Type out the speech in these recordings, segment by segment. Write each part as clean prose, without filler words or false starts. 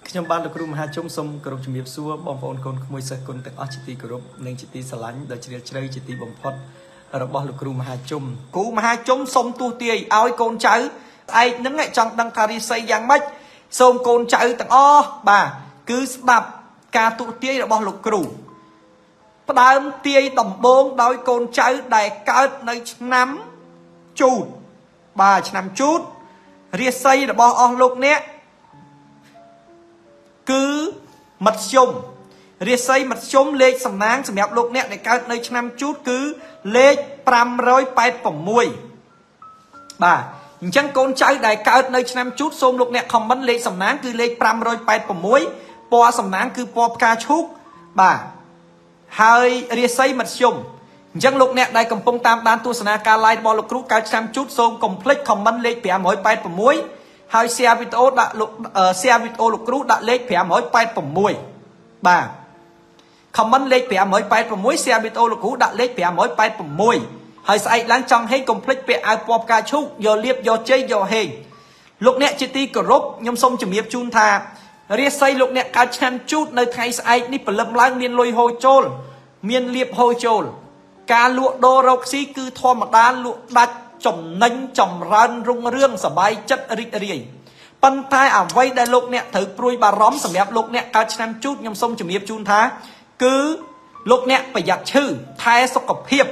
ខ្ញុំបានលោកគ្រូមហាជុំសូមគោរពជំរាបសួរបងប្អូនកូនក្មួយសិស្សគុណទាំងអស់ជាទីគោរពនិងជាទីស្រឡាញ់ដ៏ជ្រាលជ្រៅជាទីបំផុតរបស់លោកគ្រូមហាជុំគ្រូមហាជុំសូមទស្សទាយឲ្យកូនចៅឯកនឹងចង់ដឹងថារិស័យយ៉ាងម៉េចសូមកូនចៅទាំងអស់បាទគឺស្ដាប់ការទស្សទាយរបស់លោកគ្រូផ្ដើមទាយដំបូងដោយកូនចៅដែលកើតនៅឆ្នាំជូតបាទឆ្នាំជូតរិស័យរបស់អស់លោកអ្នកគឺមធ្យមរាសីមធ្យមលេខសំណាងសម្រាប់លោកអ្នកដែលកើតនៅឆ្នាំជូតគឺលេខ586បាទអញ្ចឹងកូនចៅដែលកើតនៅឆ្នាំជូតសូមលោកអ្នកខមមិនលេខសំណាងគឺលេខ586ពណ៌សំណាងគឺពណ៌ផ្កាឈូកបាទហើយរាសីមធ្យមអញ្ចឹងលោកអ្នកដែលកំពុងតាមដានទស្សនាការ live របស់លោកគ្រូកើតឆ្នាំជូតសូមកុំភ្លេចខមមិនលេខ586ហើយ share វីដេអូដាក់លោក share វីដេអូលោកគ្រូដាក់លេខ586បាទ comment លេខ586 share វីដេអូលោកគ្រូដាក់លេខ586ហើយស្អែកឡើងចង់ហេងកុំភ្លេចពាក់អាវពណ៌ផ្កាឈូកយកលៀបយកជ័យយកហេងលោកអ្នកជាទីគោរពខ្ញុំសូមជម្រាបជូនថារាសីលោកអ្នកកើតឆ្នាំជូតនៅថ្ងៃស្អែកនេះព្រលឹមឡើងមានលុយហូរចូលមានលៀបហូរចូលការលក់ដូររកស៊ីគឺធម្មតាលក់ដាច់ចំណេញចម្រើនរុងរឿងសบายចិត្តរីករាយប៉ុន្តែអ្វីដែលលោកអ្នកត្រូវព្រួយបារម្ភសម្រាប់លោកអ្នកកើតឆ្នាំជូតខ្ញុំសូមជម្រាបជូនថាគឺលោកអ្នកប្រយ័ត្នឈឺថែសុខភាព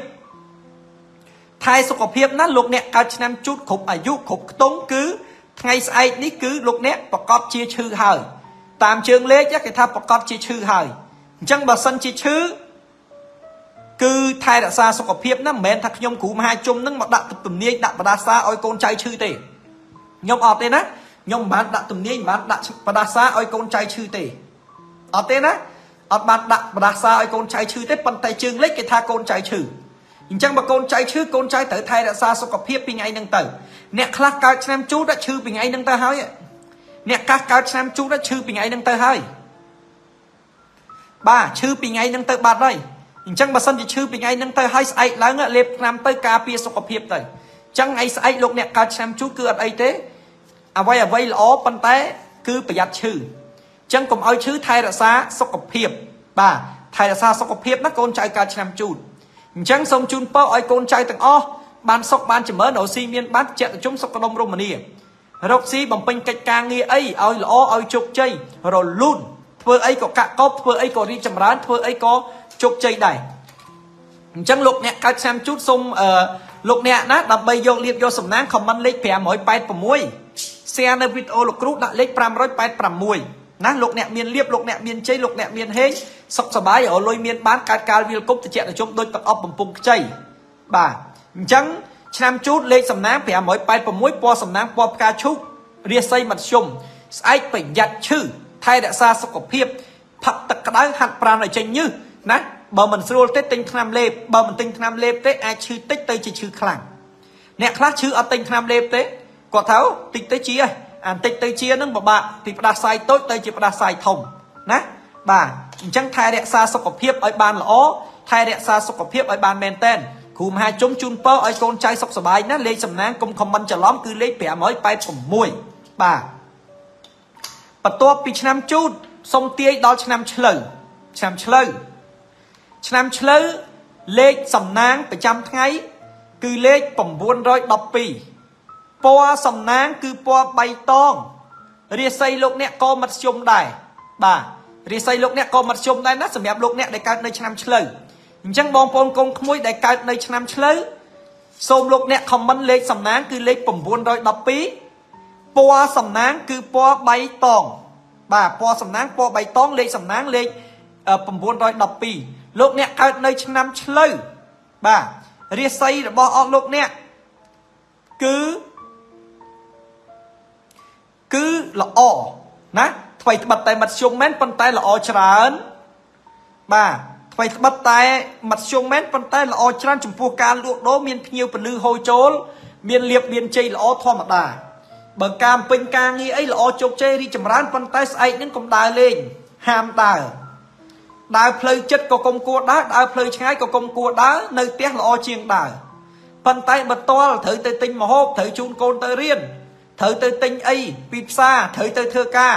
ណាលោកអ្នកកើតឆ្នាំជូតគ្រប់អាយុគ្រប់ខ្ទង់គឺថ្ងៃស្អែកនេះគឺលោកអ្នកប្រកាសជាឈឺហើយតាមជើងលេខគេថាប្រកាសជាឈឺហើយអញ្ចឹងបើសិនជាឈឺគឺថែរក្សាសុខភាពណាមិនមែនថាខ្ញុំគ្រូមហាជុំនឹងមកដាក់ទំនាយដាក់បដាសាឲ្យកូនចៅឈឺទេខ្ញុំអត់ទេណាខ្ញុំមិនបានដាក់ទំនាយមិនបានដាក់បដាសាឲ្យកូនចៅឈឺទេអត់ទេណាអត់បានដាក់បដាសាឲ្យកូនចៅឈឺទេប៉ុន្តែជើងលេខគេថាកូនចៅឈឺអញ្ចឹងបើកូនចៅឈឺកូនចៅត្រូវថែរក្សាសុខភាពពីថ្ងៃហ្នឹងទៅអ្នកខ្លះកើតឆ្នាំជូតឈឺពីថ្ងៃហ្នឹងទៅហើយអ្នកខ្លះកើតឆ្នាំជូតឈឺពីថ្ងៃហ្នឹងទៅហើយបាទឈឺពីថ្ងៃហ្នឹងទៅបាត់ហើយអញ្ចឹងបើសិនជាឈឺពីថ្ងៃហ្នឹងទៅហើយស្អែកឡើងលេបថ្នាំទៅការពារសុខភាពទៅអញ្ចឹងថ្ងៃស្អែកលោកអ្នកកើតឆ្នាំជូតគឺអត់អីទេអ្វីល្អប៉ុន្តែគឺប្រយ័ត្នឈឺអញ្ចឹងកុំឲ្យឈឺថែរក្សាសុខភាពបាទថែរក្សាសុខភាពណាកូនចៅកើតឆ្នាំជូតអញ្ចឹងសូមជូនពរឲ្យកូនចៅទាំងអស់បានសុខបានចម្រើនរកស៊ីមានបានជាជុំសុខដុមរមនារកស៊ីបំពេញកិច្ចការងារអីឲ្យល្អឲ្យជោគជ័យរលូនធ្វើអីក៏កាក់កបធ្វើអីក៏រីកចម្រើនធ្វើអីក៏ជោគជ័យដែរអញ្ចឹងលោកអ្នកកើតឆ្នាំជូតសូមលោកអ្នកណាដើម្បីយកលៀបយកសំណាង comment លេខ586 share នៅវីដេអូលោកគ្រូដាក់លេខ586ណាលោកអ្នកមានលៀបលោកអ្នកមានជ័យលោកអ្នកមានហេងសុខសប្បាយរលុយមានបានកើតកាលវាលគប់តិចតិចដូចទឹកអប់បំពង់ខ្ចីបាទអញ្ចឹងឆ្នាំជូតលេខសំណាង586ពណ៌សំណាងពណ៌ផ្កាឈូករាសីមធ្យមស្អែកប្រយ័ត្នឈឺថែរក្សាសុខភាពផឹកទឹកក្តៅហាត់ប្រាណឲ្យចេញញើសណាបើមិនស្រួលទេទិញថ្នាំលេបបើមិនទិញថ្នាំលេបទេអាចឈឺតិចទៅជាឈឺខ្លាំងអ្នកខ្លះឈឺអត់ទិញថ្នាំលេបទេគាត់ថាតិចទៅជាអាបន្តិចទៅជានឹងពិបាកពីផ្ដាសាយតូចទៅជាផ្ដាសាយធំណាបាទអញ្ចឹងថែរក្សាសុខភាពឲ្យបានល្អថែរក្សាសុខភាពឲ្យបានមែនតែនគ្រូមហាជុំជូនពរឲ្យកូនចៅសុខសប្បាយណាលេខសំណាងកុំខមមិនច្រឡំគឺលេខ586បាទបន្ទាប់ពីឆ្នាំជូតសុំទាយដល់ឆ្នាំឆ្លូវលេខសំណាងប្រចាំថ្ងៃគឺលេខ912ពណ៌សំណាងគឺពណ៌បៃតងរាសីលោកអ្នកក៏មធ្យមដែរបាទរាសីលោកអ្នកក៏មធ្យមដែរណាសម្រាប់លោកអ្នកដែលកើតនៅឆ្នាំឆ្លូវអញ្ចឹងបងប្អូនកូនក្មួយដែលកើតនៅឆ្នាំឆ្លូវសូមលោកអ្នក comment លេខសំណាងគឺលេខ912ពណ៌សំណាងគឺពណ៌បៃតងបាទពណ៌សំណាងពណ៌បៃតងលេខសំណាងលេខ912លោកអ្នកកើតនៅឆ្នាំឆ្លូវបាទរាសីរបស់អស់លោកអ្នកគឺល្អណាថ្មីត្បិតតែមធ្យមមែនប៉ុន្តែល្អច្រើនបាទថ្មីត្បិតតែមធ្យមមែនប៉ុន្តែល្អច្រើនចំពោះការលក់ដូរមានភ្ញៀវពលឺហូរចូលមានលៀបមានជ័យល្អធម្មតាបើការពេញការងារអីល្អជោគជ័យរីកចម្រើនប៉ុន្តែស្អែកនឹងកុំដើរលេងហាមដើរផ្លូវចិត្តក៏កុំគួរដើរផ្លូវឆ្ងាយក៏កុំគួរដើរនៅផ្ទះល្អជាងដើរប៉ុន្តែបើតល់ត្រូវទៅទិញម្ហូបត្រូវជូនកូនទៅរៀនត្រូវទៅទិញអីពីផ្សារត្រូវទៅធ្វើការ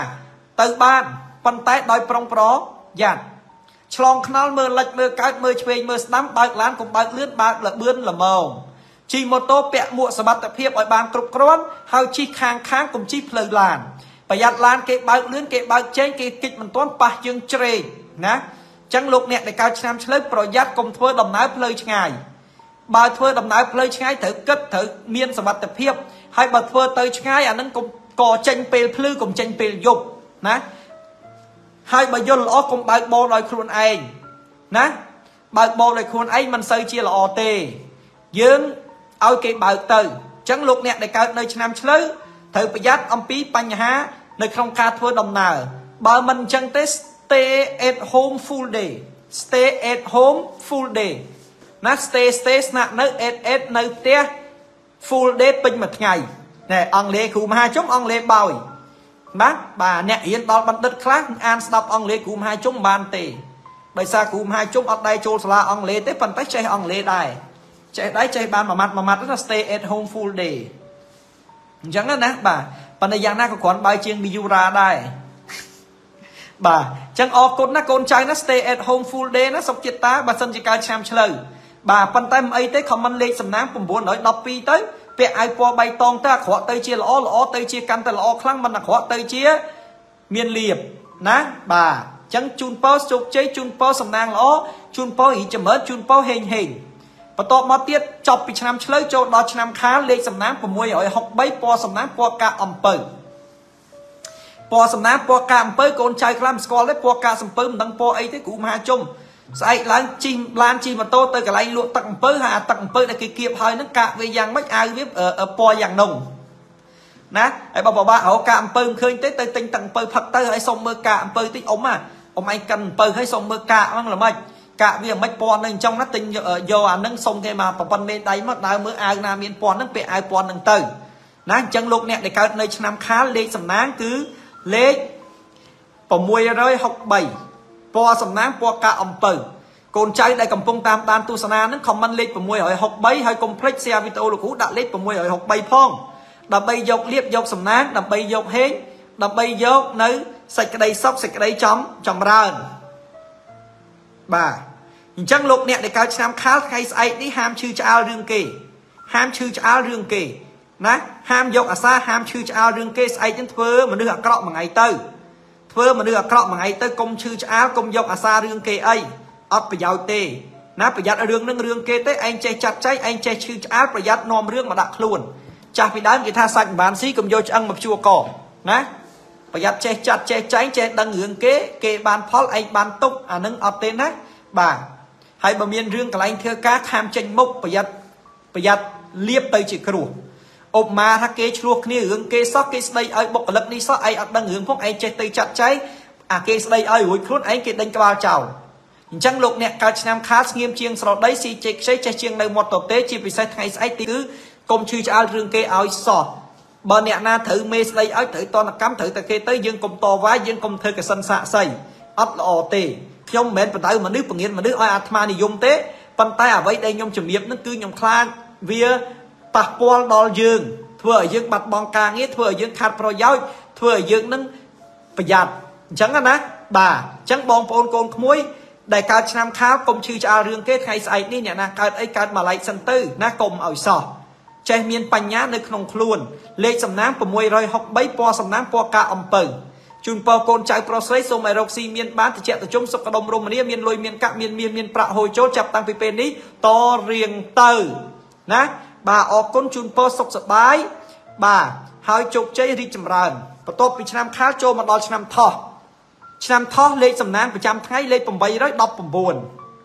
từ ban phần tay đòi prong pro giặt chlong knal mơ lệch mơ cái mơ chuyền mơ nắm bạc lán cùng bạc lướt bạc là bươn là màu chi mô tô bẹ mua sập tập hiệp ở bàn trục cron hao chi khang cùng chi phơi lànประหยัดล้านเก็บบางเลื่อนเก็บบางเช่นเก็บกิจมันต้นปะยังเจริญนะจังลูกเนี่ยในการนำเฉลยประหยัดกลมทั่วดำน้ำเพลย์ง่ายบาทั่วดำน้ำเพลย์ง่ายถือกิจถือเมียนสมบัติเพียบให้บาทั่วเตยง่ายอันนั้นก็ก่อเจนเปลพลื้กลมเจนเปลยุบนะให้บายนล้อกลมบางโบลอยครูนเองนะบางโบลอยครูนเองมันเซยเชียร์ละอเตยืนเอาเก็บบางเตยจังลูกเนี่ยในการในนำเฉลยถือประหยัดอมปีปัญหาในโครงการทัวร์ดำน้ำบางมันจังเตส stay at home full day stay at home full day นะ stay นะใน at ในเตี้ย full day เป็นแบบไงเนี่ยอังเลกูมาจุ่มอังเลบ่อยนะบ่าเนี่ยเห็นตอนบันทึกครั้งอ่านสนับอังเลกูมาจุ่มบานเตะโดยซากูมาจุ่มอัดได้โจสลาอังเลเตะปันไปใจอังเลได้ใจได้ใจบานมามัดนั่น stay at home full dayจังนั้นนะบ่าปัญญาหน้าก็ขวัญใบเชียงมียูราได้บ่าจังออกคนนะคนใจนะ stay at home full day นะสมจิตตาบัดสันจิการชามเฉลยบ่าปันไตมไอเต้คอมมันเล็กสำนักปุ่มบนหน่อยดอกปีเต้เปียไอปอใบตองตาขวเตยเชียละอ้อเตยเชียกันแต่ละอ้อครั้งมันขวเตยเชียเมียนเรียบนะบ่าจังจูนเป้าจุกเจจูนเป้าสำนักละอ้อจูนเป้าอีจะเหมือนจูนเป้าเฮงประตอบมาเตี้ยจบปีชามเฉลยโจดอชามค้าเล็กสำนักปุ่มมวยอ่อยหกใบปอสำนักปอกะอมเปิลปอสำนักปอกะอมเปิลโกนใจคลำสกอลและปอกะสมเปิลดังปอไอที่กูมาจุ่มใส่ล้านจีมาโตเตยกับไรลวกตักเปิลหาตักเปิลในเกียบหอยนั่งกะเวียงไม่เอาเว็บปออย่างนงนะไอ้บอกว่าเอากะเปิลเคยเตยติงตักเปิลผัดเตยไอ้ส่งมือกะเปิลที่อมไอ้กันเปิลให้ส่งมือกะมั่งหรือไม่กะเวียงไม่ปอนนั่งtrongนัดติงโยนั่งส่งเทมาปนเนได้มาได้เมื่อเอานามีนปอนนั่งไปเอาปอนนั่งเตยนะจังลูกเนี่ยในการในชนำค้าเลขสำนักคือเลขปมวยร้อยหกใบปอสำนักปอกะอมเปิลโกนใจได้กำปงตามตามตุสนานั้นคอมมันเลขปมวยหอยหกใบให้คอมเพล็กซ์เซียวิโตลูกหูดักเลขปมวยหอยหกใบพ่องดับใบยกเรียบยกสำนักดับใบยกเฮงดับใบยกในใส่กระไดซอกใส่กระไดจำร้านบ่าจังลูกเนี่ยในการนำค้าใครใส่นี่ห้ามชื่อจะเอาเรื่องเกห้ามชื่อจะเอาเรื่องเกนะห้ามยกอาซาห้ามชื่อจะเอาเรื่องเกใส่จนเพื่อมันเดือดกระมังไงเตอเพื่อมันเดือดกระมังไงเตอกลมชื่อจะเอากลมยกอาซาเรื่องเกไออัดประหยัดเตนะประหยัดเรื่องเกเตไอใจจัดใจไอใจชื่อจะเอาประหยัดนอมเรื่องมาดักล้วนจากไปด้านกีทาสักบานซีกลมโยจังมาชัวก่อนะประหยัดใจจัดใจใจใจดังเรื่องเกบานพอลไอบานตุกอันนึงอัดเตนะบ่าให้บะเมียนเรื่องกลายเทือกาทำเจงมุกประหยัดเลียบไปจีกรูอบมาถ้าเกชลูกนี่เรื่องเกซอกเกสไดไอบกกลักนี่ซอกไออัดดังเรื่องพวกไอเจตจัดใจเกสไดไอหุ่ยครุนไอเกดังกวาเจ้าจังลูกเนี่ยการนำคาสเงียบเชียงสลดได้ซีเจกใช้ใจเชียงในหมดตัวเตจีไปใช้ไทยไอตีคือกรมชื่อจะเอาเรื่องเกเอาสอดบอลเนี่ยนาถือเมสไดไอถือตอนนักกำถือตะเกเตยยังกรมต่อไว้ยังกรมเธอกับสันสะใส่อัดละอเตยมเหม็นปัตตามันนึกปังเงินมันนึกอ้อยอาตมานิยมเตะปันตาไว้ได้ยมจมีบนั่นคือยมคลานเวียปักปอลดอลยืงเพื่อยืงบัดบองกางเงี้ยเพื่อยืงขาดประโยชน์เพื่อยืงนั่งประหยัดจังนะบ่าจังบองปนโกนขโมยได้การนำข้าวกรมชื่อจะเอาเรื่องเกศไทยใส่นี่เนี่ยนะการมาไล่สันตื้อนะกรมเอาสอใจเมียนปัญญาในขนมคล้วนเลขสำนักปมวยรอยหกใบปอสำนักปอกาอมเปิลจุนปอโกนใจโปรเซสโซไมโรกซีเมียนบ้านที่เจตจมสกดมรมเนี่ยเมียนลอยเมียนกะเมียนประโหโจจับตังปีเป็นนี้ต่อเรียงเตอนะบ่าออกก้นจุนปอสกสบายบ่าหายจกใจริจำรานประตูปีชนำข้าโจมาดอชนำท่อเลขสำนักประจำไทยเลขปุ่มใบร้อยดอกปุ่มบวน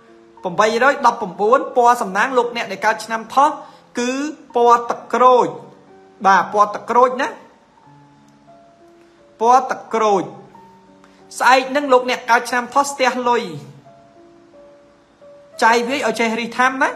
ปอสำนักลูกเนี่ยในการชนำท่อคือปอตะโกรยบ่าปอตะโกรยนะปอตะโกรยใส่นั่งลูกเนี่ยการชนำท่อสเตียลอยใจวิเอาใจรีทามนะ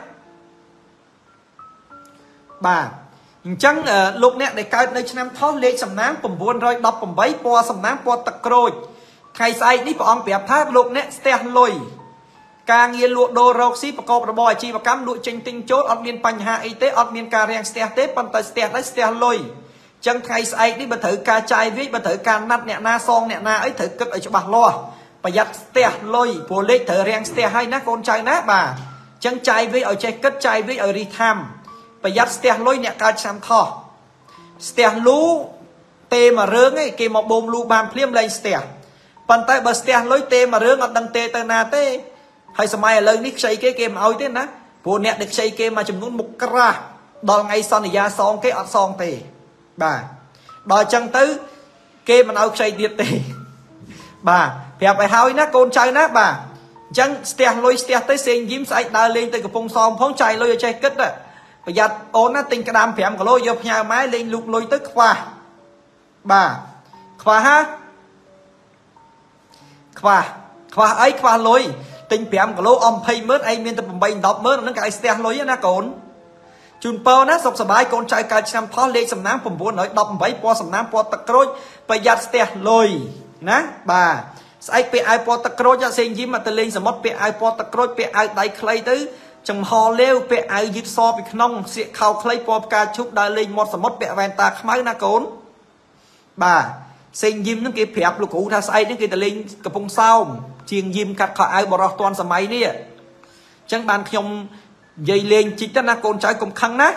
บ่าจังลูกเนี่ยในการในชนำท่อเลขสำนักปุ่มบวนร้อยดอกปุ่มใบปอสำนักปอตะโกรยใครใส่นี่ปองเปียบท่าลูกเนี่ยสเตียลอยการเงียลวดโดรกซีประกอบระบายจีประกำลุจิงติงโจดอดเมียนปัญหาไอเตอดเมียนการเรียงสเตียเตปันตสเตียและสเตียลอย chân ngày ấy đi bà thử ca chai viết bà thử ca nát nẹ na son nẹ na ấy thử cực ở cho bà lo bà giặt ste lôi bùa lê thử rèn ste hay ná con trai ná bà chân chai viết ở chai cất chai viết ở đi tham bà giặt ste lôi nẹ ca chăm thọ ste lú tê mà rớng ấy kì một bồm lú bàn phliêm lên ste bàn tay bà ste lôi tê mà rớng ở đằng tê tê na tê hay sao mai lời nít xây cái kem ôi thế ná bùa nẹ được xây kem mà chùm nút một ra đòn ngay son thì ra son cái ọt son tê bà đòi chân tứ kê mà ôi xây điệp tê bà phép phải hỏi ná con trai ná bà chân ste lôi ste tới xin dím sạch đa lên tới cái phong son phóng chạy lôi ở chạy kết á bây giờ ôn á tinh cái đam phèm của lôi dọc nhà máy lên lục lôi tức khoa bà khoa ha khoa ấy khoa lôi tinh phèm của lôi ông pay mớt ai miên tập bay đọc mớt nó cái ste lôi á cồn chun pơ ná sọc sờ bái con trai cái năm thó lên sầm námผมbuồn nói đọc bảy po sầm nám po tắc rồi bây giờ ste lôi ná bà ai pe ai po tắc rồi cho xin dím mà từ lên sầm mót pe ai po tắc rồi pe ai đáy clay tứ chừng hò leo pe ai dít so bị nong sẽ khao clay po ca chúc đa lên một sầm mót pe ven ta khmai na cồn bà xin dím nó kia phèp lục cụ tha sai nó kia từ lên cặp bông sao chiên dím cắt khỏi ai bỏ ra toàn sầm máy nè chẳng bàn nhom dây lên chỉ ta na con trai cùng khăng ná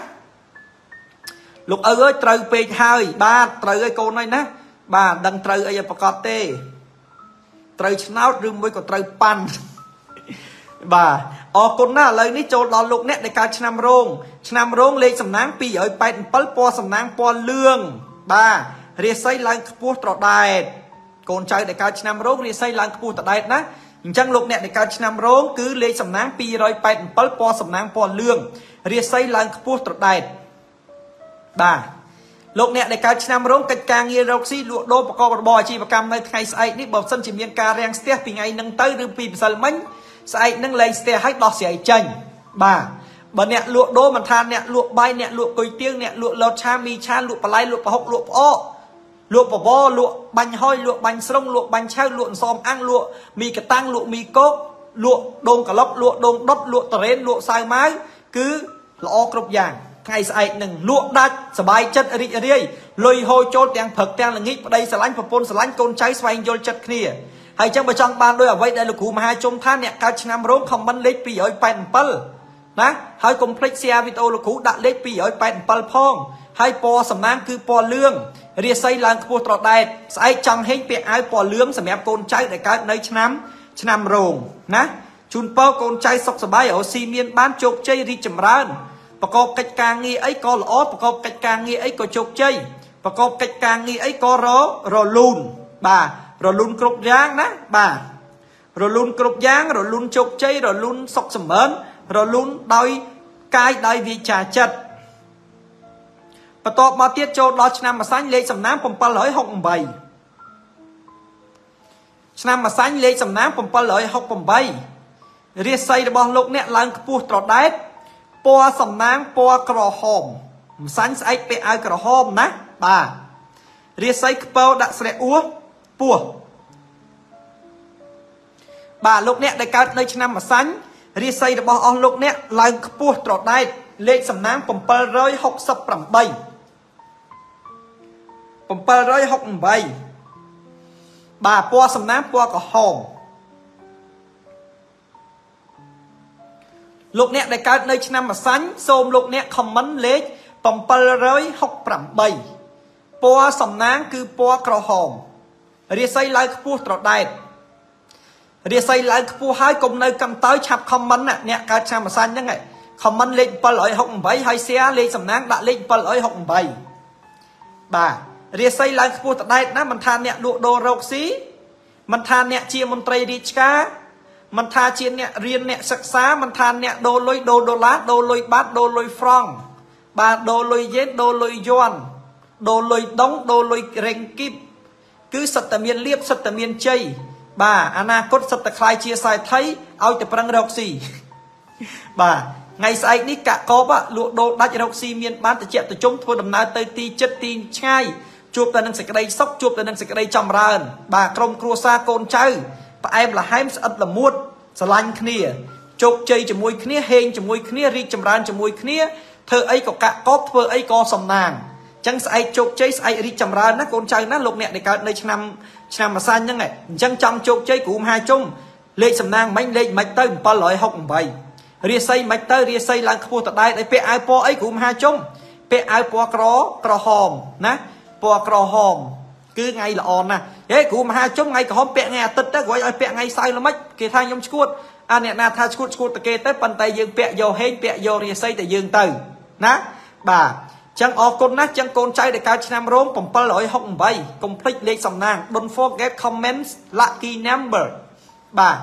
lục ơi trời pe hai ba trời ơi con này ná bà đằng trời ơi bà cọt tê trời náo rừng mới có trời pan bà con na lời ní trộn đòn lục nét để cao năm rong lên sầm nắng pi ở bên pal po sầm nắng po lương bà ria xây lang cua trọt đài con trai để cao năm rong ria xây lang cua trọt đài ná chẳng lục nét để cao năm rong cứ lên sầm nắng pi rồi bên pal po sầm nắng po lương ria xây lang cua trọt đài bà lục nè để cao năm rong cách càng nghe rong xí lụa đô bọc co bò chi bọc cam nơi ngày sai ní bọc sân chỉ miền ca rèn steពីngày nâng tới rừng pì sờ mánh sai nâng lên ste hết đọt xẻ chanh bà nè lụa đô mà than nè lụa bay nè lụa cùi tiếng nè lụa lọt cha mi cha lụa bà lai lụa bà hốc lụa o lụa bà bò lụa bánh hoi lụa bánh sông lụa bánh chao lụa xòm ăn lụa mì cà tăng lụa mì cốt lụa đôn cả lóc lụa đôn đốt lụa tờ rén lụa sai mái cứ lọ cục vàng ngày sai nâng lụa đắt sờ bài chất ở đây lôi hôi trôi tiếng phật tiếng là nghĩ ở đây sờ lánh phật pôn sờ lánh con trái xoay vô chất kia hay chẳng phải trong ban đôi ở vậy đây là cụ mà hai chung than nè cao năm rong không bắn lấy pi ở pen pal ná hai complexia video là cụ đặt lấy pi ở pen pal phong hai po sầm nang cứ po lương ria xây lang cua trọt đài sai chẳng hết bị ai po lương sầm ép con trái để cao nơi năm rong ná chun po con trái sọc sờ bài ở xi miên bán chục chơi đi chầm ranประกอบកិច្ចការងារអីក៏ល្អប្រកបកិច្ចការងារអីក៏ជោគជ័យប្រកបកិច្ចការងារអីក៏រលូនបាទរលូនគ្រប់យ៉ាងណាបាទរលូនគ្រប់យ៉ាងរលូនជោគជ័យរលូនសុខសម្បត្តិរលូនដោយកាយដោយវាចាចិត្តបន្ទាប់មកទៀតចូលដល់ឆ្នាំម្សាញ់លេខសំណាង768ឆ្នាំម្សាញ់លេខសំណាង768រាសីរបស់លោកអ្នកឡើងខ្ពស់ត្រដែតពណ៌សំណាងពណ៌ក្រហមម្សាញ់ស្អែកពាក់អាវក្រហមណាបាទរាសីខ្ពើដាក់ស្រែអួពោះបាទលោកអ្នកដែលកើតនៅឆ្នាំម្សាញ់រាសីរបស់អស់លោកអ្នកឡើងខ្ពស់ត្រដែតលេខសំណាង768បាទពណ៌សំណាងពណ៌ក្រហមលោកអ្នកដែលកើតនៅឆ្នាំម្សាញ់សូមលោកអ្នកខមមិនលេខ768ពណ៌សំណាងគឺពណ៌ក្រហមរាសីឡើងខ្ពស់ត្រដែតរាសីឡើងខ្ពស់ហើយកុំនៅកំតើឆាប់ខមមិនអ្នកកើតឆ្នាំម្សាញ់ហ្នឹងខមមិនលេខ768ហើយ share លេខសំណាងដាក់លេខ768បាទរាសីឡើងខ្ពស់ត្រដែតណាមិនថាអ្នកលក់ដូររកស៊ីមិនថាអ្នកជាមន្ត្រីរាជការមិនថាជាអ្នករៀនអ្នកសិក្សាមិនថាអ្នកដូរលុយដូរដុល្លារដូរលុយបាតដូរលុយហ្វ្រង់បាទដូរលុយយេនដូរលុយយួនដូរលុយដុងដូរលុយរេងគីបគឺសិតតែមានលៀបសិតតែមានជ័យបាទអនាគតសិតតែខ្លាយជាសាយថៃឲ្យតែប្រឹងរកស៊ីបាទថ្ងៃស្អែកនេះកាក់កបលក់ដូរដាច់រកស៊ីមានបានតិចតជុំធ្វើដំណើរទៅទីចិត្តទីឆ្ងាយជួបតែនឹងសេចក្តីសុខជួបតែនឹងសេចក្តីចម្រើនបាទក្រុមគ្រួសារកូនចៅផ្អែមល្ហែមស្អិតល្មួតស្រឡាញ់គ្នាជោគជ័យជាមួយគ្នាហេងជាមួយគ្នារីកចម្រើនជាមួយគ្នាធ្វើអីក៏កាក់កបធ្វើអីក៏សំណាង chẳng sai chụp chơi sai đi chầm ra nó con trai nó lục nè để cả đây năm mà san nhá này chẳng trong chụp chơi của hai chung lệ sầm nang mấy lệ mạch tới ba loại học bảy ria xây mạch tới ria xây là khu tập đai để pe ai po ấy của hai chung pe ai po cro hòm ná po cro hòm cứ ngay là on nè thế của hai chung ngay cả hôm pe nghe tít đó gọi ai pe ngay sai là mất kỳ thay nhom chuột anh nè na tha chuột kê tới bàn tay dương pe vô hết pe vô ria xây tại dương từ ná bà chẳng ở con nát chẳng con trai để cao năm rôm bằng ba loại học bảy complete lệ sầm nang don't forget comments lucky number bà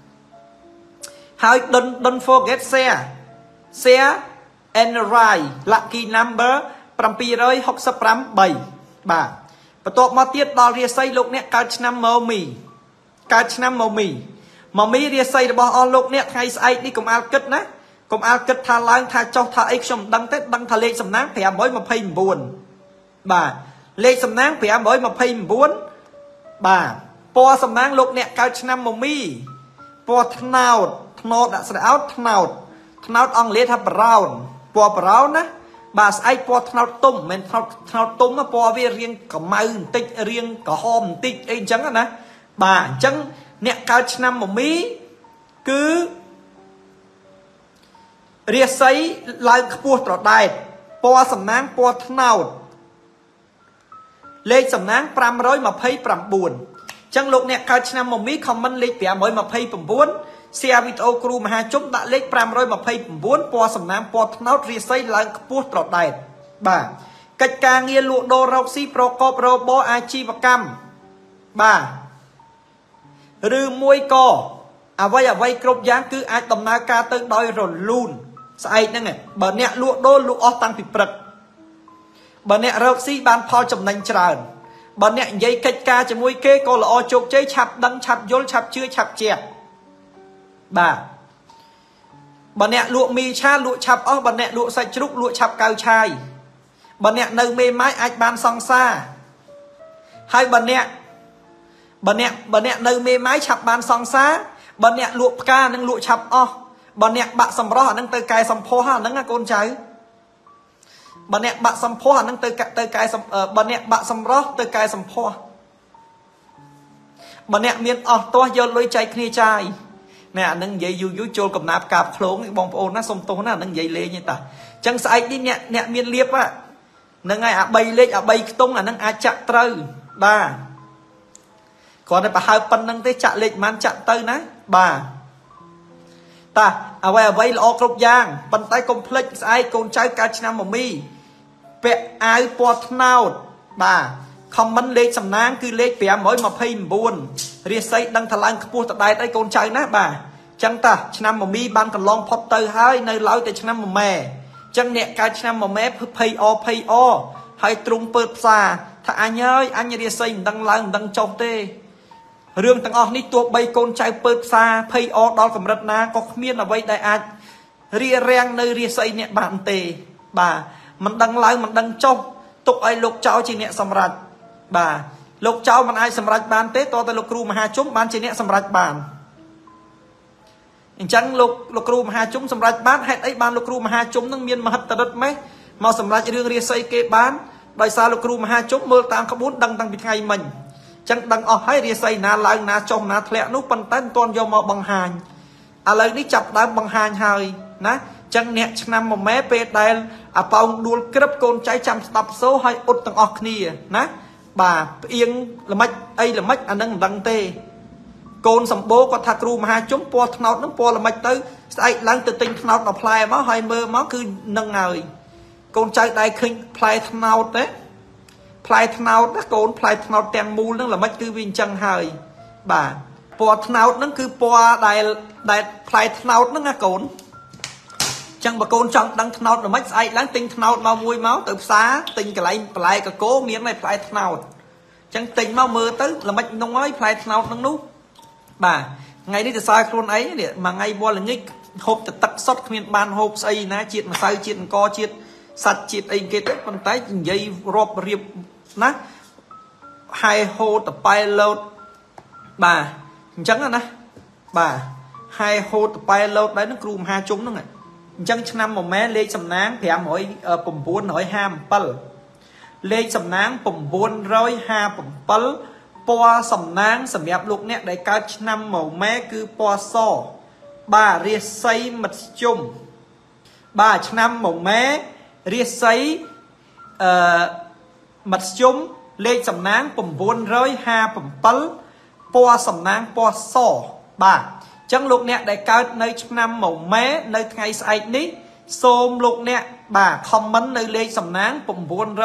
hai don't forget share and write lucky number 767បាទបន្ទាប់មកទៀតដល់រាសីលោកអ្នកកើតឆ្នាំម៉មីរាសីរបស់អស់លោកអ្នកថ្ងៃស្អែកនេះកុំអាលគិតណាកុំអាលគិតថាឡើងថាចុះថាអីខ្ញុំមិនដឹងទេដឹងថាលេខសំណាង529បាទលេខសំណាង529បាទពណ៌សំណាងលោកអ្នកកើតឆ្នាំម៉មីពណ៌ត្នោតដាក់ស្រោតត្នោតអង់គ្លេសថា brown ពណ៌ brown ណាបាទស្អែកពណ៌ត្នោតទុំមិនត្នោតទុំពណ៌វារាងកម្ៅបន្តិចរាងក្រហមបន្តិចអីអញ្ចឹងណាបាទអញ្ចឹងអ្នកកើតឆ្នាំម៉មីគឺរាសីឡើងខ្ពស់ត្រដែតពណ៌សំណាងពណ៌ត្នោតលេខសំណាង529ចឹងលោកអ្នកកើតឆ្នាំម៉មីខមមិនលេខ529 share វីដេអូគ្រូមហាជុំដាក់លេខ529ពណ៌សំណាងពណ៌ត្នោតរាសីឡើងខ្ពស់ត្រដែតបាទកិច្ចការងារលក់ដូររកស៊ីប្រកបរបរអាជីវកម្មបាទឬមួយក៏អ្វីគ្រប់យ៉ាងគឺអាចដំណើរការទៅដោយរលូនស្អែកហ្នឹងបើអ្នកលក់ដូរលក់អស់តាំងពីព្រឹកបើអ្នករកស៊ីបានផលចំណេញច្រើនបើអ្នកនិយាយកិច្ចការជាមួយគេក៏ល្អជោគជ័យឆាប់ដឹងឆាប់យល់ឆាប់ជឿឆាប់ជះបាទបើអ្នកលក់មីឆាលក់ឆាប់អស់បើអ្នកលក់សាច់ជ្រូកលក់ឆាប់កៅឆាយបើអ្នកនៅមេម៉ាយអាចបានសង្សារហើយបើអ្នកនៅមេម៉ាយឆាប់បានសង្សារបើអ្នកលក់ផ្កានឹងលក់ឆាប់អស់បើអ្នកបាក់សម្រស់អានឹងទៅកែសម្ផស្សអានឹងណាកូនចៅបើអ្នកបាក់សម្ផស្សអានឹងទៅកែបើអ្នកបាក់សម្រស់ទៅកែសម្ផស្សបើអ្នកមានអស់ទាស់យកលុយចែកគ្នាចាយណែអានឹងនិយាយយូរចូលកំណាព្យកាបឃ្លោងបងប្អូនណាសុំទោសណាអានឹងនិយាយលេងទេតាអញ្ចឹងស្អែកនេះអ្នកមានលៀបហ្នឹងហើយអា3លេខអា3ខ្ទង់អានឹងអាចចាក់ត្រូវបាទគ្រាន់តែប្រហើបប៉ុណ្្នឹងទេចាក់លេខប៉ុន្មានចាក់ទៅណាបាទតាអ្វីល្អគ្រប់យ៉ាងប៉ុន្តែកុំភ្លេចស្អែកកូនចៅកើតឆ្នាំម៉មីពាក់អាវពណ៌ត្នោតបាទខមមិនលេខសំណាងគឺលេខ529រាសីដឹងថាឡើងខ្ពស់តដែតអីកូនចៅណាបាទអញ្ចឹងតាឆ្នាំម៉មីបានកន្លងផុតទៅហើយនៅឡើយតែឆ្នាំម៉មែអញ្ចឹងអ្នកកើតឆ្នាំម៉មែភ័យហើយទ្រង់ពើផ្សារថាអញហើយអញរាសីមិនដឹងឡើងមិនដឹងចុះទេរឿងទាំងអស់នេះទោះបីកូនចៅពើផ្សារភ័យដល់កម្រិតណាក៏គ្មានអ្វីដែលអាចរារាំងនៅរាសីអ្នកបានទេបាទមិនដឹងឡើងមិនដឹងចុះទុកឲ្យលោកចៅជាអ្នកសម្រេចបាទលោកចៅមិនអាចសម្រេចបានទេតើលោកគ្រូមហាជុំបានជាអ្នកសម្រេចបានអញ្ចឹងលោកគ្រូមហាជុំសម្រេចបានហេតុអីបានលោកគ្រូមហាជុំនឹងមានមហិទ្ធិឫទ្ធិម៉េះមកសម្រេចរឿងរាសីគេបានដោយសារលោកគ្រូមហាជុំមើលតាមក្បួនដឹងតាំងពីថ្ងៃមិញចឹងដឹងអស់ហើយរាសីណាឡើងណាចុះណាធ្លាក់នោះប៉ុន្តែមិនទាន់យកមកបង្ហាញឥឡូវនេះចាប់ដើមបង្ហាញហើយណាចឹងអ្នកឆ្នាំម៉មែពេលដែលអាប៉ោងដួលក្រឹបកូនចៅចាំស្ដាប់សូហើយអ៊ុតទាំងអស់គ្នាណាបាទផ្អៀងល្មិចអីល្មិចអានឹងមិនដឹងទេកូនសម្បូរគាត់ថាគ្រូមហាជុំពណ៌ត្នោតនឹងពណ៌ល្មិចទៅស្អែកឡើងទៅទិញត្នោតដល់ផ្លែមកហើយមើលមកគឺនឹងហើយកូនចៅដែលឃើញផ្លែត្នោតទេផ្លែត្នោតណាកូនផ្លែត្នោតទាំងមូលហ្នឹងល្មិចគឺវាអញ្ចឹងហើយបាទពណ៌ត្នោតហ្នឹងគឺពណ៌ដែលផ្លែត្នោតហ្នឹងណាកូនអញ្ចឹងបើកូនចង់ដឹងត្នោតល្មិចស្អែកឡើងទិញត្នោតមកមួយមកទៅផ្សារទិញកន្លែងបន្លែកកូមានតែផ្លែត្នោតអញ្ចឹងទិញមកមើលទៅល្មិចនោះហើយផ្លែត្នោតហ្នឹងនោះបាទថ្ងៃនេះទៅសើខ្លួនអីនេះមួយថ្ងៃវល់ល្ងាចហូបតែទឹកសុទ្ធគ្មានបានហូបស្អីណាជាតិម្សៅជាតិអង្គជាតិសាច់ជាតិអីគេទៅប៉ុន្តែនិយាយរាប់រៀបណាហើយហូតតប៉ែលោតបាទអញ្ចឹងណាបាទហើយហូតតប៉ែលោតដែរនឹងគ្រូមហាជុំហ្នឹងអញ្ចឹងឆ្នាំម៉មែលេខសំណាង55957 លេខសំណាង957ពណ៌សំណាងសម្រាប់លោកអ្នកដែលកើតឆ្នាំមមែគឺពណ៌សបាទរាសីមធ្យមបាទឆ្នាំមមែរាសីមធ្យមលេខសំណាង957ពណ៌សំណាងពណ៌សបាទអញ្ចឹងលោកអ្នកដែលកើតនៅឆ្នាំមមែនៅថ្ងៃស្អែកនេះសូមលោកអ្នកបាទ comment នៅលេខសំណាង957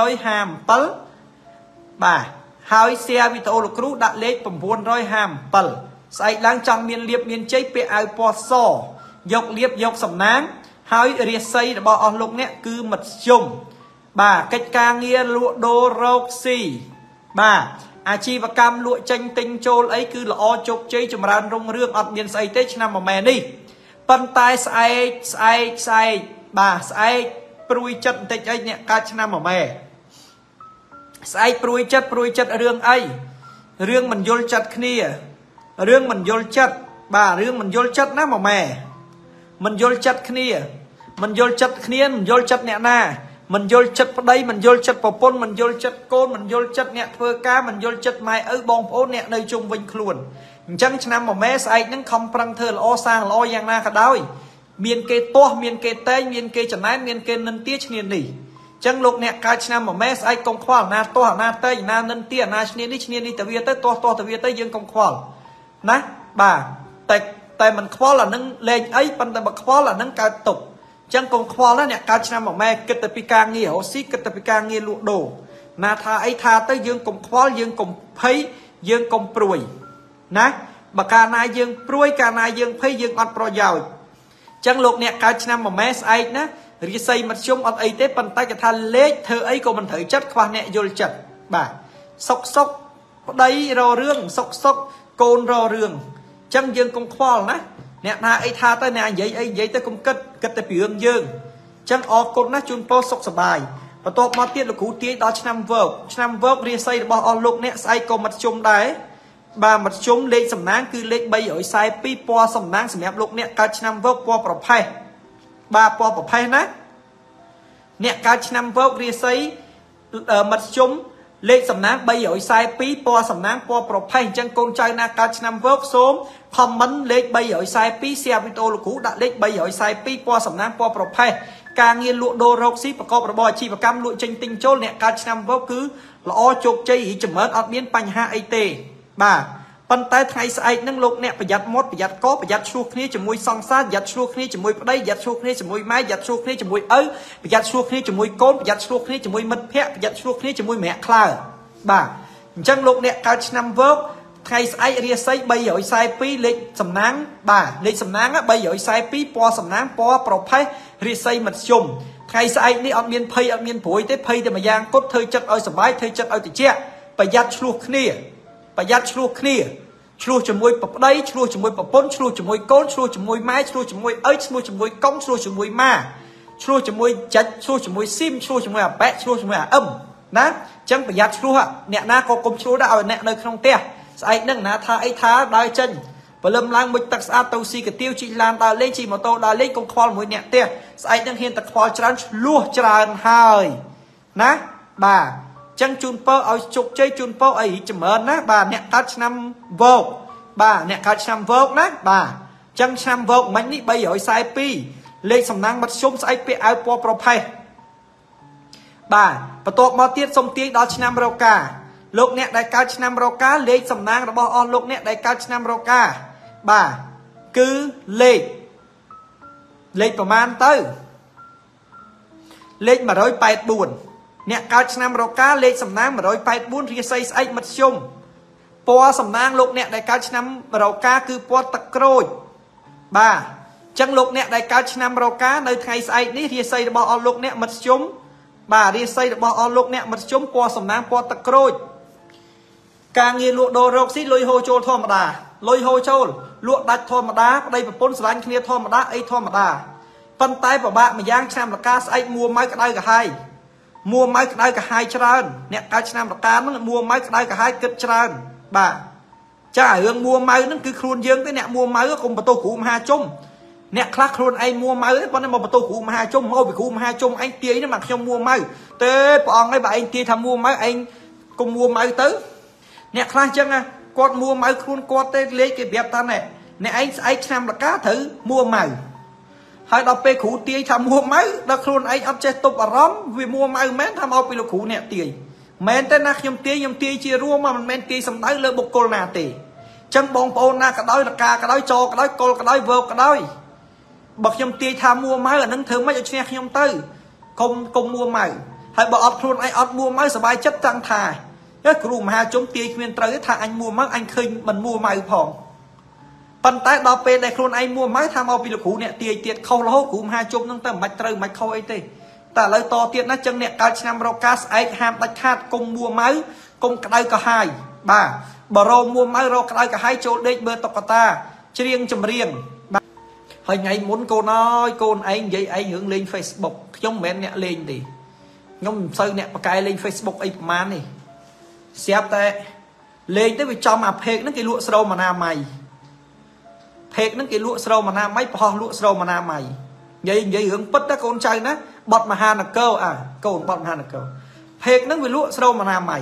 បាទហើយ share វីដេអូលោកគ្រូដាក់លេខ957ស្អែកឡើងចង់មានលៀបមានជ័យពាក់អាវពណ៌សយកលៀបយកសំណាងហើយរាសីរបស់អស់លោកអ្នកគឺមធ្យមបាទកិច្ចការងារលក់ដូររកស៊ីបាទអាជីវកម្មលក់ចេញទិញចូលអីគឺល្អជោគជ័យចម្រើនរុងរឿងអត់មានស្អីទេឆ្នាំមួយម៉ែនេះប៉ុន្តែស្អែកបាទស្អែកព្រួយចិត្តបន្តិចអីអ្នកកើតឆ្នាំមួយម៉ែស្អែកព្រួយចិត្តរឿងអីរឿងមិនយល់ចិត្តគ្នារឿងមិនយល់ចិត្តបាទរឿងមិនយល់ចិត្តណាមួយម៉ែមិនយល់ចិត្តគ្នាមិនយល់ចិត្តគ្នាមិនយល់ចិត្តអ្នកណាមិនយល់ចិត្តប្តីមិនយល់ចិត្តប្រពន្ធមិនយល់ចិត្តកូនមិនយល់ចិត្តអ្នកធ្វើការមិនយល់ចិត្តម៉ែឪបងប្អូនអ្នកនៅជុំវិញខ្លួនអញ្ចឹងឆ្នាំមួយម៉ែស្អែកហ្នឹងខំប្រឹងធ្វើល្អសាងល្អយ៉ាងណាក៏ដោយមានគេទាស់មានគេតែងមានគេចំណែនមានគេនិន្ទាឈ្នានេះអញ្ចឹងលោកអ្នកកើតឆ្នាំមួយម៉ែស្អែកកុំខ្វល់ណាទាស់ណាតែងណានិន្ទាណាឈ្នានេះទៅវាទៅទាស់ទៅវាទៅយើងកុំខ្វល់ណាបាទតែមិនខ្វល់អានឹងលេងអីប៉ុន្តែបើខ្វល់អានឹងកើតទុកចឹងកុំខ្វល់ណាអ្នកកើតឆ្នាំមួយម៉ែគិតតែពីការងាររស់ស៊ីគិតតែពីការងារលក់ដូរណាថាអីថាទៅយើងកុំខ្វល់យើងកុំភ័យយើងកុំព្រួយណាបើកាលណាយើងព្រួយកាលណាយើងភ័យយើងអត់ប្រយោជន៍ចឹងលោកអ្នកកើតឆ្នាំមួយម៉ែស្អែកណារាសីមធ្យមអត់អីទេប៉ុន្តែគេថាលេខធ្វើអីក៏មិនត្រូវចិត្តខ្វះអ្នកយល់ចិត្តបាទសុកប្តីររឿងសុកកូនររឿងចឹងយើងកុំខ្វល់ណាអ្នកណាអីថាទៅអ្នកនិយាយអីនិយាយទៅកុំគិតតែពីរឿងយើងអញ្ចឹងអរគុណណាជូនពរសុខសប្បាយបន្ទាប់មកទៀតលោកគ្រូទាយដល់ឆ្នាំវោករាសីរបស់អស់លោកអ្នកស្អែកក៏មធ្យមដែរបាទមធ្យមលេខសំណាងគឺលេខ342ពណ៌សំណាងសម្រាប់លោកអ្នកកើតឆ្នាំវោកពណ៌ប្រផេះបាទពណ៌ប្រផេះណាអ្នកកើតឆ្នាំវោករាសីមធ្យមលេខសំណាង342ពណ៌សំណាងពណ៌ប្រផេះអញ្ចឹងកូនចៅណាកើតឆ្នាំវោកសូម comment លេខ342 share វីដេអូលោកគ្រូដាក់លេខ342ពណ៌សំណាងពណ៌ប្រផេះការងារលក់ដូររកស៊ីប្រកបរបរអាជីវកម្មលក់ចេញទិញចូលអ្នកកើតឆ្នាំវោកគឺល្អជោគជ័យរីចម្រើនអត់មានបញ្ហាអីទេបាទប៉ុន្តែថ្ងៃស្អែកហ្នឹងលោកអ្នកប្រយ័ត្នមាត់ប្រយ័ត្នកប្រយ័ត្នឆ្លោះគ្នាជាមួយសង្សារប្រយ័ត្នឆ្លោះគ្នាជាមួយប្តីប្រយ័ត្នឆ្លោះគ្នាជាមួយម៉ែប្រយ័ត្នឆ្លោះគ្នាជាមួយឪប្រយ័ត្នឆ្លោះគ្នាជាមួយកូនប្រយ័ត្នឆ្លោះគ្នាជាមួយមិត្តភ័ក្តិប្រយ័ត្នឆ្លោះគ្នាជាមួយម្នាក់ក្លើបាទអញ្ចឹងលោកអ្នកកើតឆ្នាំវោកថ្ងៃស្អែករាសី342លេខសំណាងបាទលេខសំណាង342ពណ៌សំណាងពណ៌ប្រផេះរាសីមធ្យមថ្ងៃស្អែកនេះអត់មានភ័យអត់មានព្រួយទេភ័យតែម្យ៉ាងគត់ធ្វើចិត្តឲ្យសុបាយធ្វើចិត្តឲ្យត្រជាក់ប្រយ័ត្នឆ្លោះគ្នាប្រយ័ត្នឆ្លោះគ្នាឆ្លោះជាមួយប្តីឆ្លោះជាមួយប្រពន្ធឆ្លោះជាមួយកូនឆ្លោះជាមួយម៉ែឆ្លោះជាមួយឪឆ្លោះជាមួយកុងឆ្លោះជាមួយម៉ាឆ្លោះជាមួយចាច់ឆ្លោះជាមួយស៊ីមឆ្លោះជាមួយអាប៉ែឆ្លោះជាមួយអាអឹមណាអញ្ចឹងប្រយ័ត្នឆ្លោះអ្នកណាក៏កុំឆ្លោះដែរឲ្យអ្នកនៅក្នុងផ្ទះស្អែកហ្នឹងណាថាអីថាដើរចេញព្រលឹមឡើងមុជទឹកស្អាតទៅស៊ីកាទៀវជិះឡានដើរលេងជិះម៉ូតូដើរលេងកុំខ្វល់មួយអ្នកផ្ទះស្អែកហ្នឹងហ៊ានតែខ្វល់ច្រើនឆ្លោះច្រើនហើយណាបាទអញ្ចឹងជូនពរឲ្យជោគជ័យជូនពរឲ្យចម្រើនណាបាទអ្នកកើតឆ្នាំវោកបាទអ្នកកើតឆ្នាំវោកណាបាទអញ្ចឹងឆ្នាំវោកមិញនេះ342លេខសំណាងមធ្យមស្អែកពាក់អាវពណ៌ប្រផេះបាទបន្ទាប់មកទៀតសូមទាយដល់ឆ្នាំរោកាលោកអ្នកដែលកើតឆ្នាំរោកាលេខសំណាងរបស់អស់លោកអ្នកដែលកើតឆ្នាំរោកាបាទគឺលេខប្រមាណទៅលេខ184អ្នកកើតឆ្នាំរោកាលេខសំណាង184រាសីស្អែកមធ្យមពណ៌សំណាងលោកអ្នកដែលកើតឆ្នាំរោកាគឺពណ៌ទឹកក្រូចបាទអញ្ចឹងលោកអ្នកដែលកើតឆ្នាំរោកានៅថ្ងៃស្អែកនេះរាសីរបស់អស់លោកអ្នកមធ្យមបាទរាសីរបស់អស់លោកអ្នកមធ្យមពណ៌សំណាងពណ៌ទឹកក្រូចការងារលក់ដូររកស៊ីលុយហូរចូលធម្មតាលុយហូរចូលលក់ដាច់ធម្មតាប្តីប្រពន្ធស្រឡាញ់គ្នាធម្មតាអីធម្មតាប៉ុន្តែពិបាកម្យ៉ាងឆ្នាំរកាស្អែកមួម៉ៅក្តៅកាហាយច្រើនអ្នកកើតឆ្នាំរកាហ្នឹងមួម៉ៅក្តៅកាហាយគិតច្រើនបាទចារឿងមួម៉ៅហ្នឹងគឺខ្លួនយើងទេអ្នកមួម៉ៅកុំបន្ទោសគ្រូមហាជុំ nè khác luôn anh mua máu đấy, bọn em một tô cũ mà hai chung mua bị cũ mà hai chung anh tia nó mặc trong mua máu, tới bọn ấy bà anh tia tham mua máu anh cùng mua máu tới, nè khác chăng à, con mua máu luôn con tới lấy cái bẹp ta này, nè anh xem là cá thử mua máu, hai đọc pe cũ tia tham mua máu, đọc luôn anh ấp chơi tục ở róm vì mua máu mến tham ao bị lục cũ nè tia, mến tới nát nhom tia chia rùa mà mình mến tia sầm đáy lơ bột cồn nà tia, chân bông bông na cả đôi là ca cả đôi cho cả đôi cồn cả đôi vợt cả đôi bậc nhom tia tham mua máu là nâng thường mấy cho xe nhom tư công mua máu hay bỏ ấp luôn anh mua máu sờ bài chất tăng thải cái cụ mà hai chúng tia nguyên trời thà anh mua máu anh khinh mình mua máu phòng bàn tay đào pe đây luôn anh mua máu tham ao bị lục nè tia tiệt khâu lỗ cụ hai chúng nâng tầm mạch trời mạch khâu ấy tê ta lấy to tiệt nó chân nè cao năm rocas ấy ham bạch khát công mua máu công cái đây cả hai bà bờ rô mua máu rô cái đây cả hai chỗ đây bờ tộc ta riêng chầm riêng hồi ngày muốn cô nói cô anh vậy anh hướng lên Facebook giống mẹ nè lên thì nhóm sơ nè cái lên Facebook ấy mà này xếp tay lên tới vì cho mà phê nó cái lụa sâu mà nam mày phê nó cái lụa sâu mà nam mấy ho lụa sâu mà nam mày vậy hướng bất đó con trai nó bọt mà hà là câu à câu bọt mà hà là câu phê nó vì lụa sâu mà nam mày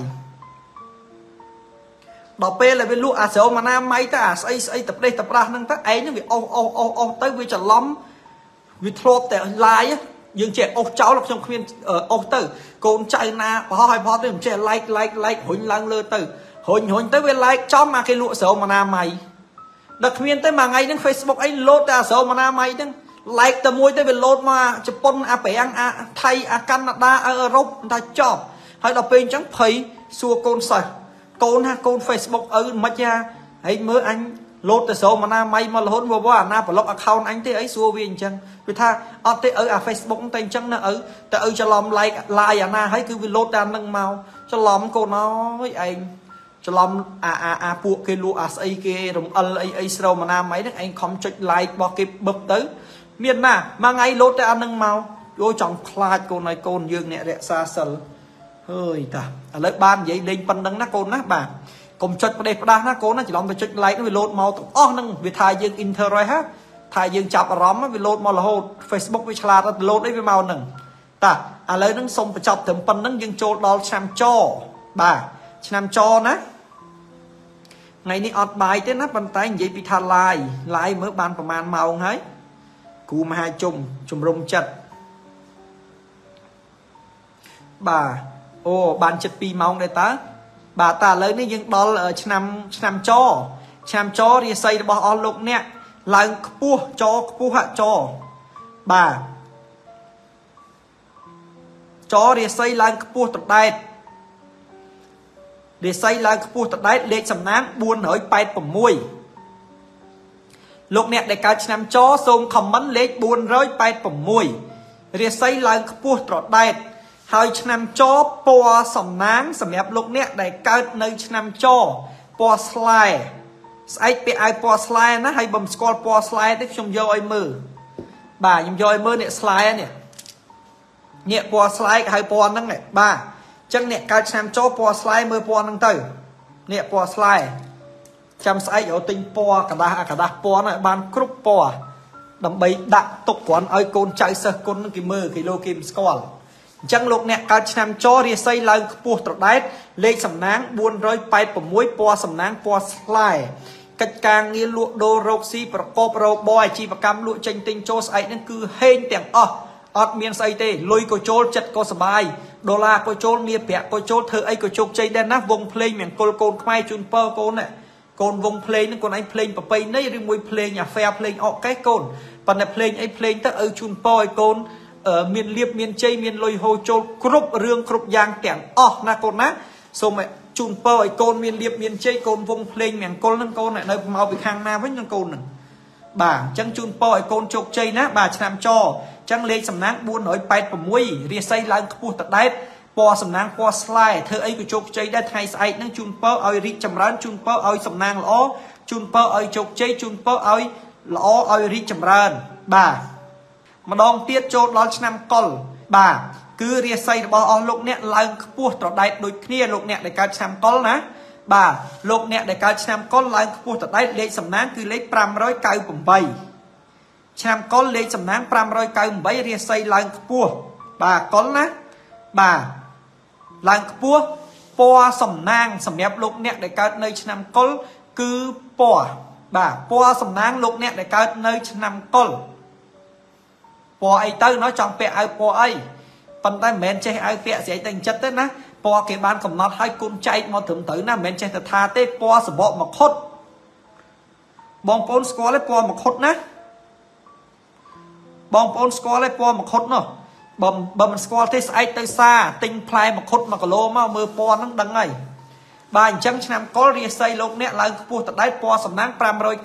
đọc pe là bên lụa à sâu mà nam mấy ta xây tập đây tập ra nâng ta ấy nó bị ô tới vì chẳng lắm vì thốt tại like á dương trẻ ô cháu là trong khuyên ô từ con trai na hỏi tới trẻ like huỳnh lang lơ từ huỳnh tới bên like cho mà cái lụa sâu mà nam mày đặc khuyên tới mà ngay đến Facebook anh lốt à sâu mà nam mày đến like tầm môi tới bên lốt mà Japan à Bèn à Thái à Canada à Europe ta chọn hay đọc bên chẳng thấy xua con sợi con Facebook ở mất nha ấy mới anh lốt từ số mà na may mà hôn vô à na phải log account anh thế ấy xua viên chân vì tha ở thế ở Facebook tên chân nó ở ta ở cho làm like à na thấy cứ vì lốt đàn nâng màu cho làm cô nói anh cho làm buộc cái lụa ấy kia rồng ấy sâu mà na mấy đó anh không cho like bao cái bực tới miền mà ngay lốt đàn nâng màu vô trong class cô này con dương nè rẽ xa sờ hơi ta ở lớp ban vậy lên phần đăng nó con nó bà cùng chốt vào đây đa nó con nó chỉ làm về chốt like nó bị lột màu nâng vì thay dương inter rồi ha thay dương chập róm vì lột màu là hồ Facebook với chla nó lột đấy với màu nâng ta à lấy nó xong phải chọc thầm phần nâng dương trôi đó xem cho bà xem cho nó ngày ní ọt bài tới nó bàn tay vậy bị thay like mới banประมาณ màu ấy cụ mà hai chùm rung chật bà ô ban chật pi mong đây ta bà ta lấy ní dương đó là chăm cho đi xây bỏ on lục nè là cua cho cua hạ cho bà cho đi xây là cua tập đây để xây là cua tập đây để sầm nán buôn hỏi bay bầm môi lục nè để cả chăm cho xong comment lấy buôn rồi bay bầm môi để xây là cua tập đây hơi chăm cho po sầm nán sầm đẹp lục nè để cả nơi chăm cho po slide ai bị ai po slide nó hay bấm scroll po slide tiếp trong vô ai mơ bà nhung vô ai mơ nè slide nè nhẹ po slide hay po năng này bà chân nè cái xem cho po slide mơ po năng từ nè po slide chăm sai ở tinh po cả đa po này ban group po đầm bay đặt tục quán ai con chạy sơ con cái mơ cái lô kim scroll chân lục nè cái xem cho đi xây lại po trật đáy lên sầm náng buôn rồi bay bầm muối po sầm náng po slide cách càng nghe lụa đô rô xí và cốp rô bòi chi và cam lụa tranh tinh cho ấy nên cứ hên tiếng ọt miền xây tê lùi cô chôl chật cô sờ bài đô la cô chôl nia bẹ cô chôl thơ ấy cô chôl chơi đen nát vùng play miền côn khoai chun pơ côn nè côn vùng play nên con anh play và pay nấy riêng mùi play nhà phe play ọ cái côn và nè play ấy play tới ở chun pơ côn ở miền liệp miền chơi miền lùi hồ chôl group riêng group giang tiếng na côn ná xong mẹ chun pơ côn miền liệp miền chơi côn vùng play miền côn nâng côn này nơi màu bị khang na với nâng côn nè bà chẳng chun pơ côn chọc chơi ná bà làm cho chẳng lên sầm náng buôn nói bay của muối ria xây lại cua tật đáy po sầm náng po slide thơ ấy của chọc chơi đã thay sai nâng chun pơ ơi ri chầm rán chun pơ ơi sầm náng lõ chun pơ ơi chọc chơi chun pơ ơi lõ ơi ri chầm rán bà mà đong tiết cho đó năm con bà cứ ria xây bỏ on lục nè lại cua tật đáy đôi kia lục nè để cả năm con ná bà lục nè để cả năm con lại cua tật đáy lên sầm náng cứ lấy 500 cài bầm bay ឆ្នាំកុលលេខសំណាង598រាសីឡើងខ្ពស់បាទកុលណាបាទឡើងខ្ពស់ពណ៌សំណាងសម្រាប់លោកអ្នកដែលកើតនៅឆ្នាំកុលគឺពណ៌បាទពណ៌សំណាងលោកអ្នកដែលកើតនៅឆ្នាំកុលពណ៌អីទៅnóចង់ពាក់អាវពណ៌អីប៉ុន្តែមិនមែនចេះអាវពាក់ស្រីតែចិត្តទេណាពណ៌គេបានកំណត់ឲ្យគុណចែកមកត្រឹមត្រូវណាមិនមែនចេះតែថាទេពណ៌សបកមកខុតបងប្អូនស្គាល់ទេពណ៌មកខុតណាបងប្អូនស្គាល់ទេពណ៌មកខុតនោះបើមិនស្គាល់ទេស្អែកទៅសាទិញផ្លែមកខុត1គីឡូមកមើលពណ៌ហ្នឹងដឹងហើយបាទអញ្ចឹងឆ្នាំកុលរាសីលោកអ្នកឡើងខ្ពស់តដែរពណ៌សំណាង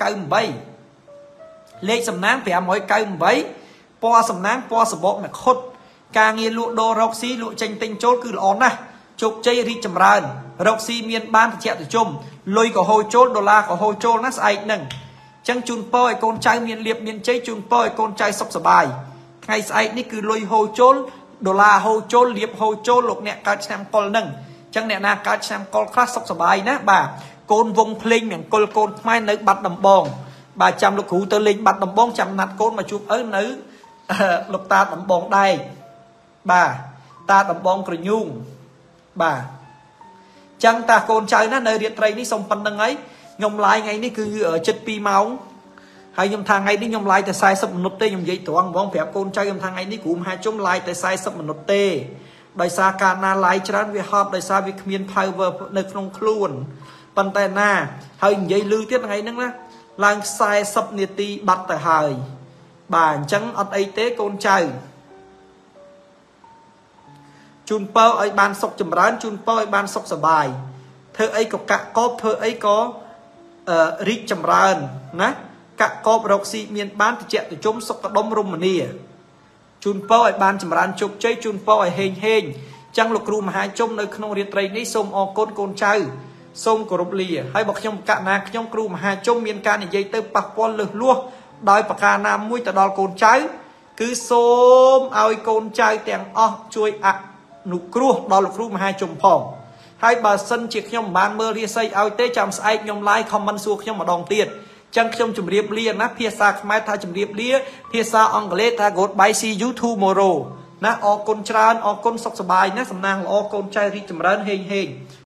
598លេខសំណាង598ពណ៌សំណាងពណ៌សបកមកខុតការងារលក់ដូររកស៊ីលក់ចេញទិញចូលគឺល្អណាស់ជោគជ័យរីកចម្រើនរកស៊ីមានបានតិចតិចលុយក៏ហូរចូលដុល្លារក៏ហូរចូលណាស្អែកហ្នឹងអញ្ចឹងជូនពរឲ្យកូនចៅមានលៀបមានជ័យជូនពរឲ្យកូនចៅសុខសប្បាយថ្ងៃស្អែកនេះគឺលុយហូរចូលដុល្លារហូរចូលលៀបហូរចូលលោកអ្នកកើតឆ្នាំកុលហ្នឹងអញ្ចឹងអ្នកណាកើតឆ្នាំកុលខ្លះសុខសប្បាយណាបាទកូនវងភ្លេងមង្គលកូនខ្មែរនៅបាត់ដំបងបាទចាំលោកគ្រូទៅលេងបាត់ដំបងចាំណាត់កូនមកជួបឪនៅលោកតាដំបងដែរបាទតាដំបងក្រញូងបាទចឹងតាកូនចៅណានៅរាត្រីនេះសូមប៉ុណ្្នឹងហើយខ្ញុំឡាយថ្ងៃនេះគឺជិត2ម៉ោងហើយខ្ញុំថាថ្ងៃនេះខ្ញុំឡាយតែ40មីនិតទេខ្ញុំនិយាយត្រង់ហ្មងប្រាប់កូនចៅខ្ញុំថាថ្ងៃនេះគ្រូមហាជុំឡាយតែ40មីនិតទេដោយសារការណាឡាយច្រើនវាហត់ដោយសារវាគ្មាន power នៅក្នុងខ្លួនប៉ុន្តែណាហើយនិយាយលឺទៀតថ្ងៃហ្នឹងណាឡើង40នាទីបាត់ទៅហើយបាទអញ្ចឹងអត់អីទេកូនចៅជូនពរឲ្យបានសុខចម្រើនជូនពរឲ្យបានសុខសប្បាយធ្វើអីក៏កាក់កបធ្វើអីក៏រីកចម្រើនណាកាក់កបរកស៊ីមានបានតិចតិចសុខដុមរមនាជូនពរឲ្យបានចម្រើនជោគជ័យជូនពរឲ្យហេងហេងចឹងលោកគ្រូមហាជុំនៅក្នុងរាត្រីនេះសូមអរគុណកូនចៅសូមគោរពលាហើយបើខ្ញុំកណាខ្ញុំគ្រូមហាជុំមានការនិយាយទៅប៉ះពាល់លឹះលាស់ដោយប្រការណាមួយទៅដល់កូនចៅគឺសូមឲ្យកូនចៅទាំងអស់ជួយអនុគ្រោះដល់លោកគ្រូមហាជុំផងហើយបើសិនជាខ្ញុំមិនបានមើលរាសីឲ្យទេចាំស្អែកខ្ញុំ like comment សួរខ្ញុំម្ដងទៀតចឹងខ្ញុំជម្រាបលាណាភាសាខ្មែរថាជម្រាបលាភាសាអង់គ្លេសថា goodbye see you tomorrow ណាអរគុណច្រើនអរគុណសុខសប្បាយណាសំណាងល្អកូនចៅរីកចម្រើនហេងហេង